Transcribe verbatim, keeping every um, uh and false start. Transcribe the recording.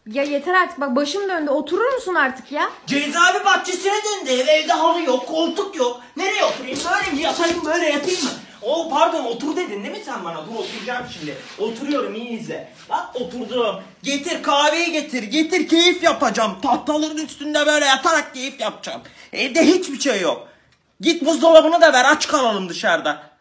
Ya yeter artık, bak başım döndü, oturur musun artık ya? Cezaevi bahçesine döndü ev, evde halı yok, koltuk yok. Nereye oturayım, böyle mi yatayım, böyle yatayım mı? Oo pardon, otur dedin değil mi sen bana? Dur oturacağım şimdi. Oturuyorum, iyi izle. Bak oturdum. Getir kahveyi getir, getir keyif yapacağım. Tahtaların üstünde böyle yatarak keyif yapacağım. Evde hiçbir şey yok. Git buzdolabını da ver, aç kalalım dışarıda.